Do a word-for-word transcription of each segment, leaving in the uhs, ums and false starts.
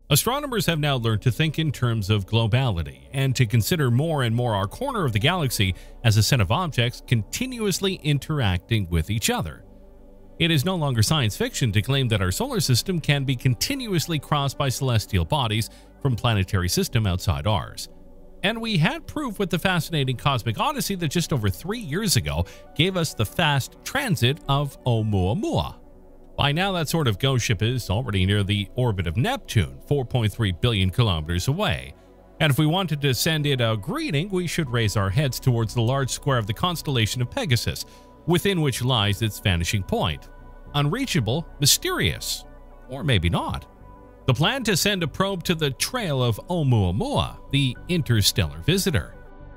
Astronomers have now learned to think in terms of globality and to consider more and more our corner of the galaxy as a set of objects continuously interacting with each other. It is no longer science fiction to claim that our solar system can be continuously crossed by celestial bodies from planetary system outside ours. And we had proof with the fascinating cosmic odyssey that just over three years ago gave us the fast transit of Oumuamua. By now, that sort of ghost ship is already near the orbit of Neptune, four point three billion kilometers away. And if we wanted to send it a greeting, we should raise our heads towards the large square of the constellation of Pegasus, within which lies its vanishing point. Unreachable, mysterious, or maybe not. The plan to send a probe to the trail of Oumuamua, the interstellar visitor.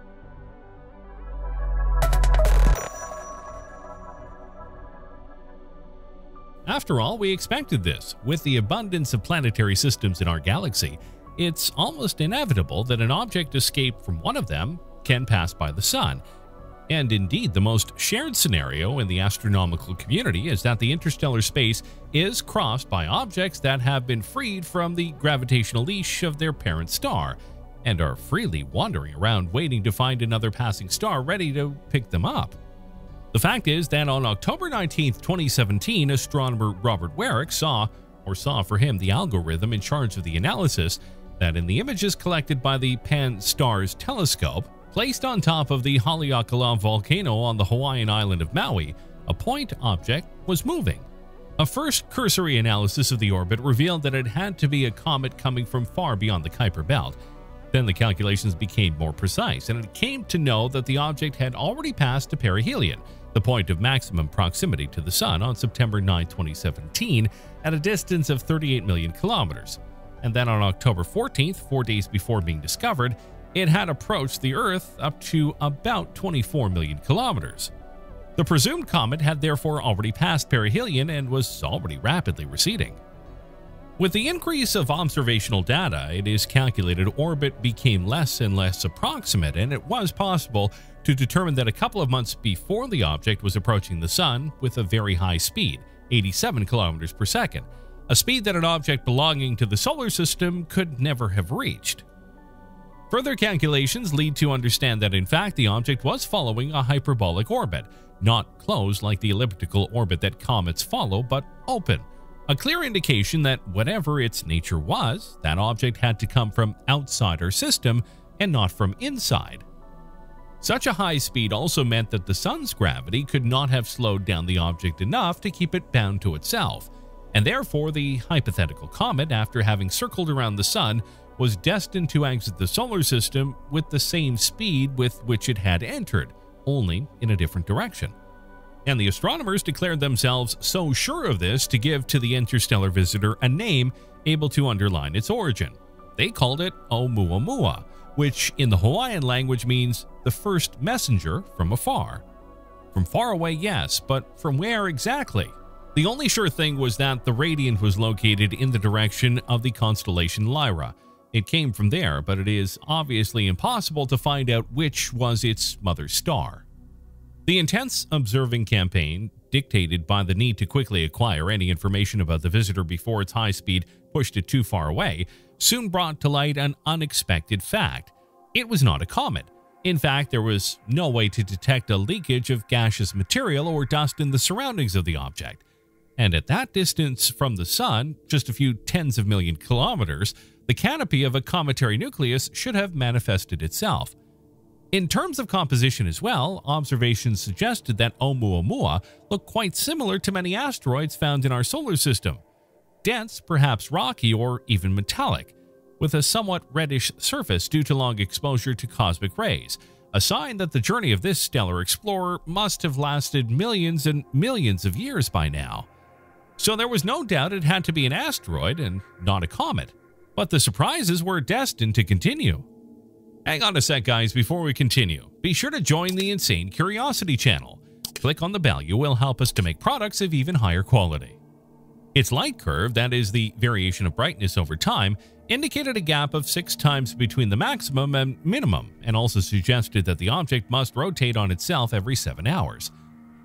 After all, we expected this. With the abundance of planetary systems in our galaxy, it's almost inevitable that an object escaped from one of them can pass by the Sun. And indeed, the most shared scenario in the astronomical community is that the interstellar space is crossed by objects that have been freed from the gravitational leash of their parent star and are freely wandering around waiting to find another passing star ready to pick them up. The fact is that on October nineteenth, twenty seventeen, astronomer Robert Warwick saw, or saw for him the algorithm in charge of the analysis, that in the images collected by the Pan-STARRS telescope, placed on top of the Haleakala volcano on the Hawaiian island of Maui, a point object was moving. A first cursory analysis of the orbit revealed that it had to be a comet coming from far beyond the Kuiper belt. Then the calculations became more precise, and it came to know that the object had already passed to perihelion, the point of maximum proximity to the Sun, on September ninth, twenty seventeen, at a distance of thirty-eight million kilometers. And then on October fourteenth, four days before being discovered, it had approached the Earth up to about twenty-four million kilometers. The presumed comet had therefore already passed perihelion and was already rapidly receding. With the increase of observational data, it is calculated orbit became less and less approximate, and it was possible to determine that a couple of months before the object was approaching the Sun with a very high speed, eighty-seven kilometers per second, a speed that an object belonging to the solar system could never have reached. Further calculations lead to understand that in fact the object was following a hyperbolic orbit, not closed like the elliptical orbit that comets follow, but open. A clear indication that whatever its nature was, that object had to come from outside our system and not from inside. Such a high speed also meant that the Sun's gravity could not have slowed down the object enough to keep it bound to itself, and therefore the hypothetical comet, after having circled around the Sun, was destined to exit the solar system with the same speed with which it had entered, only in a different direction. And the astronomers declared themselves so sure of this to give to the interstellar visitor a name able to underline its origin. They called it Oumuamua, which in the Hawaiian language means the first messenger from afar. From far away, yes, but from where exactly? The only sure thing was that the radiant was located in the direction of the constellation Lyra. It came from there, but it is obviously impossible to find out which was its mother star. The intense observing campaign, dictated by the need to quickly acquire any information about the visitor before its high speed pushed it too far away, soon brought to light an unexpected fact. It was not a comet. In fact, there was no way to detect a leakage of gaseous material or dust in the surroundings of the object. And at that distance from the Sun, just a few tens of million kilometers, the canopy of a cometary nucleus should have manifested itself. In terms of composition as well, observations suggested that Oumuamua looked quite similar to many asteroids found in our solar system. Dense, perhaps rocky, or even metallic, with a somewhat reddish surface due to long exposure to cosmic rays, a sign that the journey of this stellar explorer must have lasted millions and millions of years by now. So there was no doubt it had to be an asteroid and not a comet. But the surprises were destined to continue. Hang on a sec, guys, before we continue. Be sure to join the Insane Curiosity channel. Click on the bell. You will help us to make products of even higher quality. Its light curve, that is the variation of brightness over time, indicated a gap of six times between the maximum and minimum, and also suggested that the object must rotate on itself every seven hours.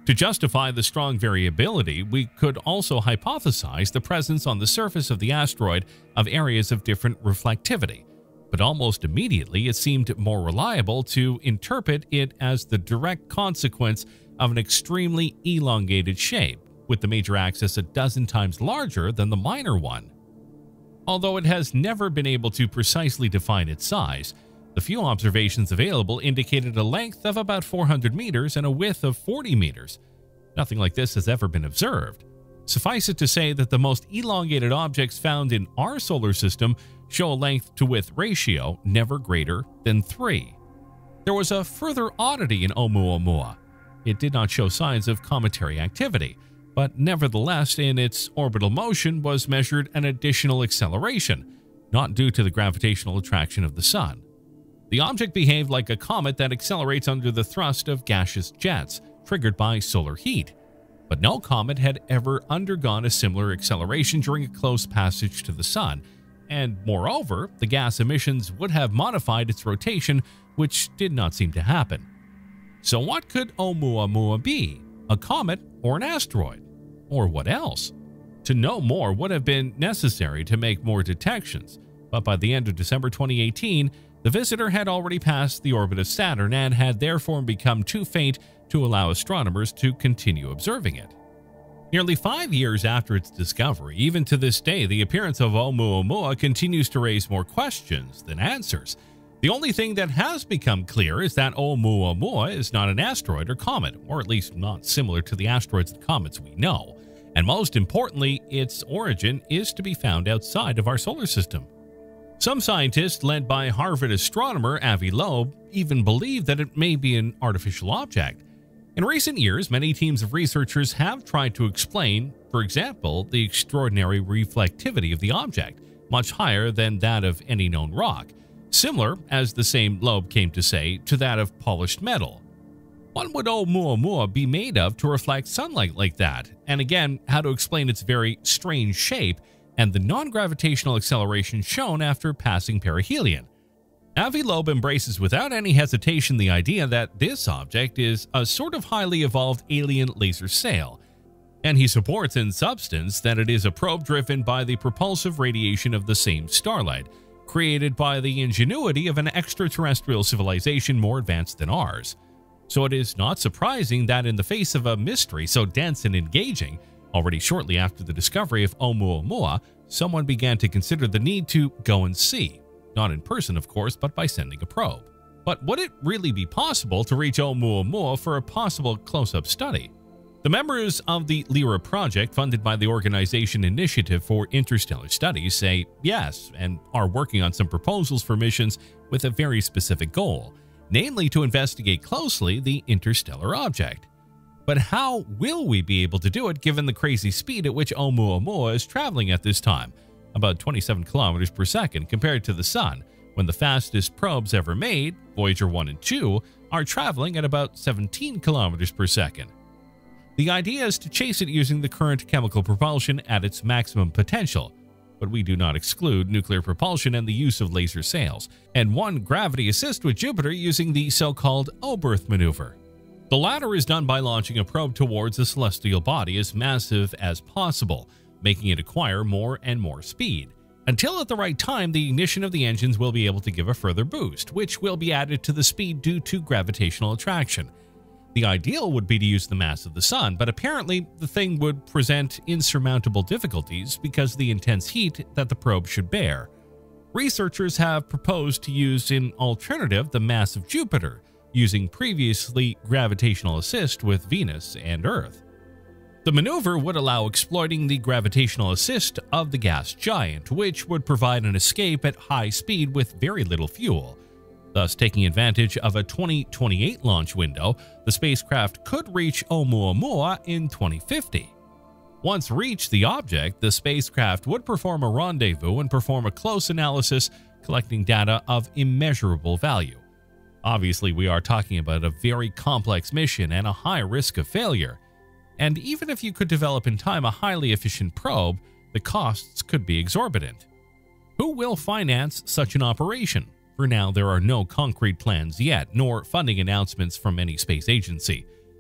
To justify the strong variability, we could also hypothesize the presence on the surface of the asteroid of areas of different reflectivity, but almost immediately it seemed more reliable to interpret it as the direct consequence of an extremely elongated shape, with the major axis a dozen times larger than the minor one. Although it has never been able to precisely define its size, the few observations available indicated a length of about four hundred meters and a width of forty meters. Nothing like this has ever been observed. Suffice it to say that the most elongated objects found in our solar system show a length-to-width ratio never greater than three. There was a further oddity in Oumuamua. It did not show signs of cometary activity, but nevertheless in its orbital motion was measured an additional acceleration, not due to the gravitational attraction of the Sun. The object behaved like a comet that accelerates under the thrust of gaseous jets, triggered by solar heat. But no comet had ever undergone a similar acceleration during a close passage to the Sun, and moreover, the gas emissions would have modified its rotation, which did not seem to happen. So what could Oumuamua be? A comet or an asteroid? Or what else? To know more would have been necessary to make more detections, but by the end of December twenty eighteen, the visitor had already passed the orbit of Saturn and had therefore become too faint to allow astronomers to continue observing it. Nearly five years after its discovery, even to this day, the appearance of Oumuamua continues to raise more questions than answers. The only thing that has become clear is that Oumuamua is not an asteroid or comet, or at least not similar to the asteroids and comets we know. And most importantly, its origin is to be found outside of our solar system. Some scientists, led by Harvard astronomer Avi Loeb, even believe that it may be an artificial object. In recent years, many teams of researchers have tried to explain, for example, the extraordinary reflectivity of the object, much higher than that of any known rock, similar, as the same Loeb came to say, to that of polished metal. What would Oumuamua be made of to reflect sunlight like that? And again, how to explain its very strange shape and the non-gravitational acceleration shown after passing perihelion. Avi Loeb embraces without any hesitation the idea that this object is a sort of highly evolved alien laser sail, and he supports in substance that it is a probe driven by the propulsive radiation of the same starlight, created by the ingenuity of an extraterrestrial civilization more advanced than ours. So it is not surprising that in the face of a mystery so dense and engaging, already shortly after the discovery of Oumuamua, someone began to consider the need to go and see. Not in person, of course, but by sending a probe. But would it really be possible to reach Oumuamua for a possible close-up study? The members of the Lyra project, funded by the Organization Initiative for Interstellar Studies, say yes, and are working on some proposals for missions with a very specific goal, namely to investigate closely the interstellar object. But how will we be able to do it given the crazy speed at which Oumuamua is traveling at this time, about twenty-seven kilometers per second compared to the Sun, when the fastest probes ever made, Voyager one and two, are traveling at about seventeen kilometers per second. The idea is to chase it using the current chemical propulsion at its maximum potential, but we do not exclude nuclear propulsion and the use of laser sails, and one gravity assist with Jupiter using the so-called Oberth Maneuver. The latter is done by launching a probe towards a celestial body as massive as possible, making it acquire more and more speed, until at the right time the ignition of the engines will be able to give a further boost, which will be added to the speed due to gravitational attraction. The ideal would be to use the mass of the Sun, but apparently the thing would present insurmountable difficulties because of the intense heat that the probe should bear. Researchers have proposed to use in alternative the mass of Jupiter, using previously gravitational assist with Venus and Earth. The maneuver would allow exploiting the gravitational assist of the gas giant, which would provide an escape at high speed with very little fuel. Thus, taking advantage of a twenty twenty-eight launch window, the spacecraft could reach Oumuamua in twenty fifty. Once reached the object, the spacecraft would perform a rendezvous and perform a close analysis, collecting data of immeasurable value. Obviously, we are talking about a very complex mission and a high risk of failure. And even if you could develop in time a highly efficient probe, the costs could be exorbitant. Who will finance such an operation? For now, there are no concrete plans yet, nor funding announcements from any space agency.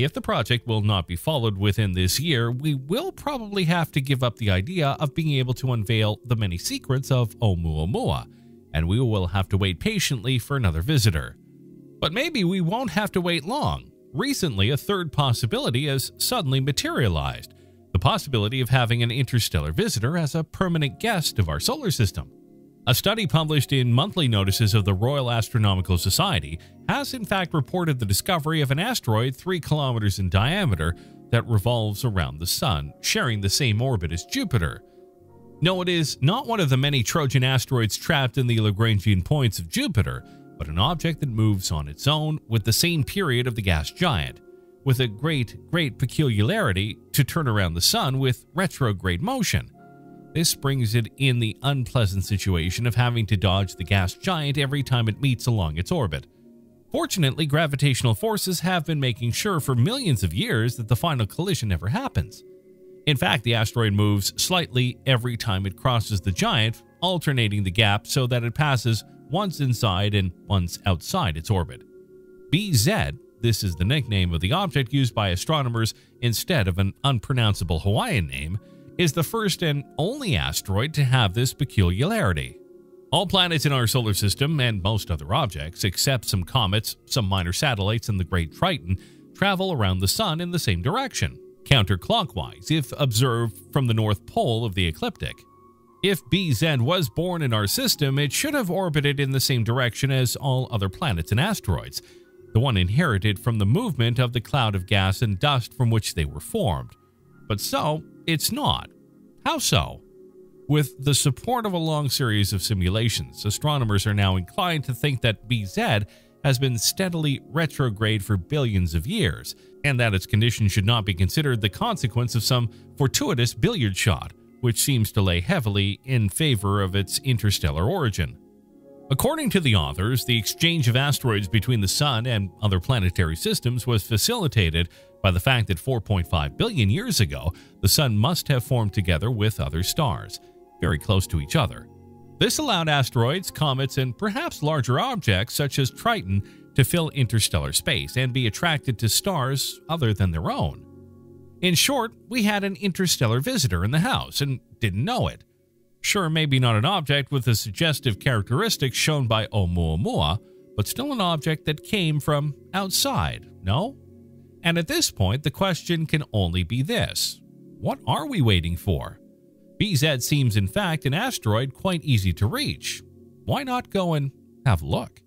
If the project will not be followed within this year, we will probably have to give up the idea of being able to unveil the many secrets of Oumuamua, and we will have to wait patiently for another visitor. But maybe we won't have to wait long. Recently, a third possibility has suddenly materialized: the possibility of having an interstellar visitor as a permanent guest of our solar system. A study published in monthly notices of the Royal Astronomical Society has in fact reported the discovery of an asteroid three kilometers in diameter that revolves around the Sun, sharing the same orbit as Jupiter. No, it is not one of the many Trojan asteroids trapped in the Lagrangian points of Jupiter, but an object that moves on its own with the same period of the gas giant, with a great, great peculiarity to turn around the Sun with retrograde motion. This brings it in the unpleasant situation of having to dodge the gas giant every time it meets along its orbit. Fortunately, gravitational forces have been making sure for millions of years that the final collision never happens. In fact, the asteroid moves slightly every time it crosses the giant, alternating the gap so that it passes once inside and once outside its orbit. Bee-Zed, this is the nickname of the object used by astronomers instead of an unpronounceable Hawaiian name, is the first and only asteroid to have this peculiarity. All planets in our solar system and most other objects, except some comets, some minor satellites, and the Great Triton, travel around the Sun in the same direction, counterclockwise if observed from the North Pole of the ecliptic. If Bee-Zed was born in our system, it should have orbited in the same direction as all other planets and asteroids, the one inherited from the movement of the cloud of gas and dust from which they were formed. But so, it's not. How so? With the support of a long series of simulations, astronomers are now inclined to think that Bee-Zed has been steadily retrograde for billions of years, and that its condition should not be considered the consequence of some fortuitous billiard shot, which seems to lay heavily in favor of its interstellar origin. According to the authors, the exchange of asteroids between the Sun and other planetary systems was facilitated by the fact that four point five billion years ago, the Sun must have formed together with other stars, very close to each other. This allowed asteroids, comets, and perhaps larger objects such as Triton to fill interstellar space and be attracted to stars other than their own. In short, we had an interstellar visitor in the house and didn't know it. Sure, maybe not an object with the suggestive characteristics shown by Oumuamua, but still an object that came from outside, no? And at this point, the question can only be this: what are we waiting for? Bee-Zed seems in fact an asteroid quite easy to reach. Why not go and have a look?